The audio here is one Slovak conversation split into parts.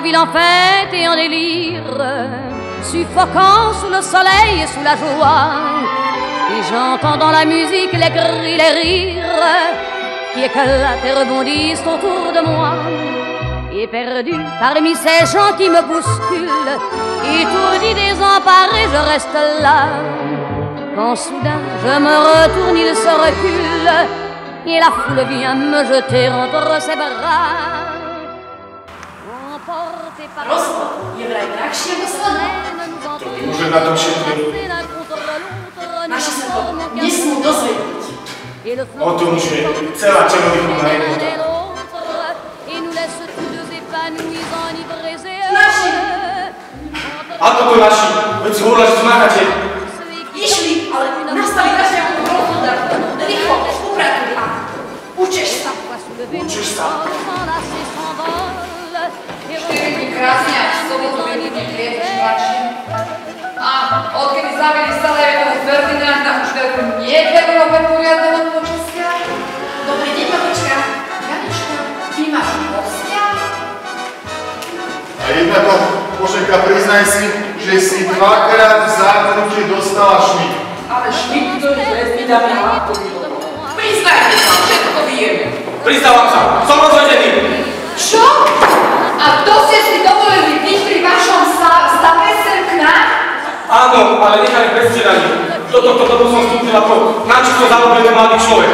la ville en fête et en délire, suffoquant sous le soleil et sous la joie. Et j'entends dans la musique les cris, les rires qui éclatent et rebondissent autour de moi. Et perdu parmi ces gens qui me bousculent, étourdi, désemparé, je reste là. Quand soudain je me retourne, il se recule, et la foule vient me jeter entre ses bras. Emporté par je vraj drahšie ako sledno. To by môže na tom všetko. Naši sa to nesmú dozvedieť. O tom, že celá čelovýchovná jednota. Naši! Ako to naši? Veď si hovorila, že sú máchate. Išli, ale nastali každý ako protoda. Rýchlo, upratili a učeš sa. Učeš sa. 4 dní krásne a v sobotu vyhodne klietoč mladší. A odkedy zavili Sarajevo Ferdinanda, už veľkú nie je Európe poriadného počasia. Dobrý deň, babička. Janička, vy máš hostia? A jednako, Boženka, priznaj si, že si dvakrát v zákrute dostala šmik. Ale šmik, ktorý prezbídame Hátovi. Priznajte sa, všetko vieme. Priznávam sa, som rozvedený. Čo? A to ste si dovolili byť pri vašom stave sem k nám? Áno, ale nechaj predstieraní. Do tohto dobu som vstúpil ako načisto zalobený mladý človek.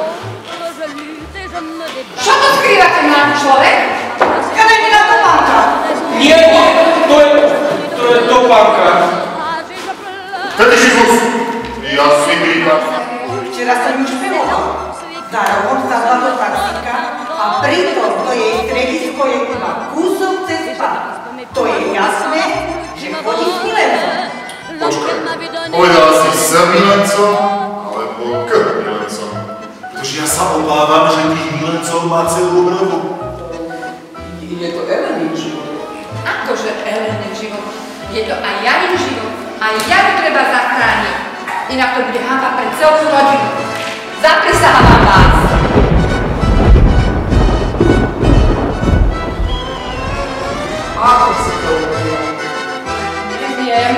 Čo to skrývate, mladý človek? Skanajte na topánka. Nie, to je topánka. Fetišizmus! Ja si prípad. Včera som ju špevoval. Zároveň sa do taxíka a pritom to jej stredisko je iba kúsok cez pár. To je jasné, že chodí s milencom. Počkaj, povedala si s milencom, alebo k milencom? Pretože ja sa obávam, že tých milencov má celú brvu. Je to Elenin život. Akože Elenin život? Je to aj Janin život. Aj Janu treba zachrániť. Inak to bude hanba pre celú rodinu. Zaprisahávam vás. Ako si to urobila? Neviem.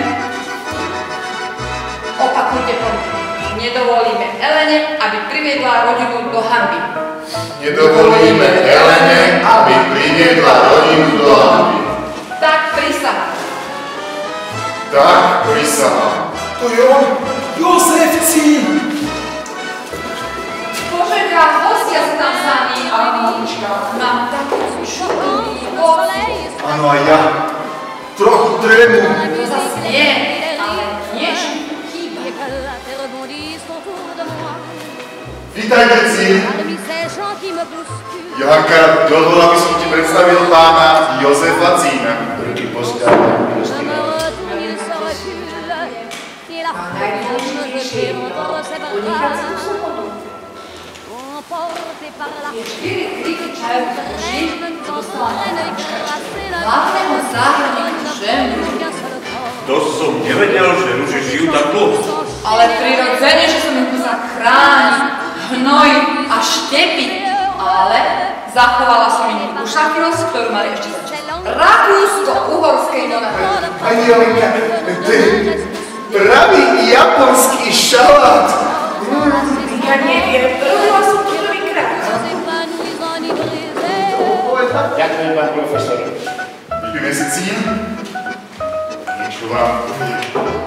Opakujte to. Nedovolíme Elene, aby priviedla rodinu do hanby. Nedovolíme Elene, aby priviedla rodinu do hanby. Tak prisahám. Tak prisahám. To je on, Jozef Cín. Boženka, hostia sa tam sami. Mám takú šukový pocit. Áno, aj ja. Trochu trému. To zase nie, ale niečo chýba. Vítajte, Cín. Janka, dovol, aby som ti predstavil pána Jozefa Cína, ktorý ti posťahoval milostivý. A najdôležitejšie je podnikať sa v sobotu. Je 4 kriky čaju žij, dostala natáčka. Hlavného záhradníku ženu. To som nevedel, že muži žijú tak dlho. Ale prirodzene, že som ich musela chrániť, hnojiť a štepiť. Ale zachovala som im ušatnosť, ktorú mali ešte za čas Rakúsko-Uhorskej monarchie. Pani Jolinka, pravý japonský šalát. Ja neviem, robila som to prvýkrát. Ďakujem, pán profesor. Vypíme si Cín. Niečo vám poviem.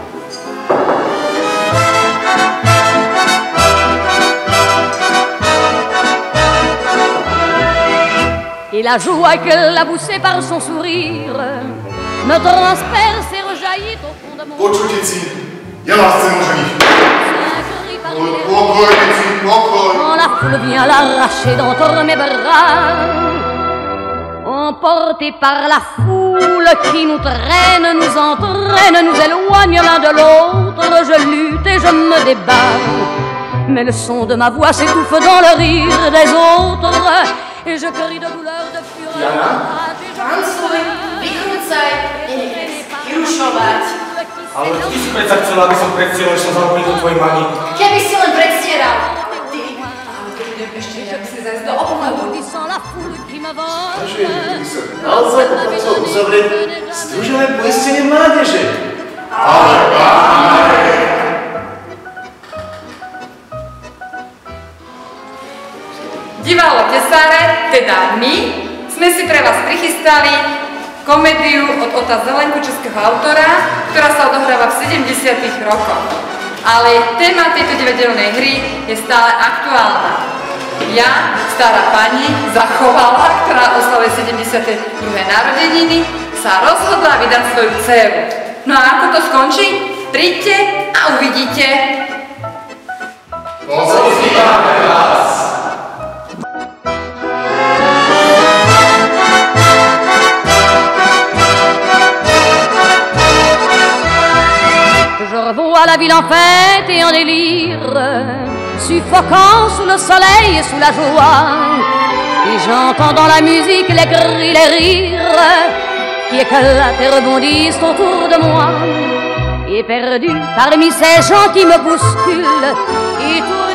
Et la joie qu'elle a poussée par son sourire me transperce et rejaillit au fond de mon Počujte, Cín, ja vás chcem oženiť. Pokojne, Cín, pokoj. Quand la foule vient l'arracher d'entre mes bras, emportés par la foule qui nous traîne, nous entraîne, nous éloigne l'un de l'autre, je lutte et je me débat. Mais le son de ma voix s'étouffe dans le rire des autres, et je crie de douleur, de fureur. Tancuj, vykrúcaj, nenechaj skrušovať. Ale ty si predsa chcela, aby som predstieral, že som zalobil do tvojej mami. Keby si len predstieral. Ty, ale to budem ešte že by si zajsť do obchodu. Takže by sa naozaj popracovalo uzavrieť združené poistenie mládeže. Ale páne! Divadlo Tesáre, teda my, sme si pre vás prichystali komédiu od Ota Zelenku, českého autora, ktorá sa odohráva v 70. rokoch. Ale téma tejto divadelnej hry je stále aktuálna. Ja, stará pani, zachovala, ktorá oslavuje 72. narodeniny, sa rozhodla vydať svoju dcéru. No a ako to skončí? Príďte a uvidíte. Pozývame vás! Je revois la ville en fête et en délire, suffocant sous le soleil et sous la joie. Et j'entends dans la musique les cris, les rires qui éclatent et rebondissent autour de moi. Et perdu parmi ces gens qui me bousculent et tout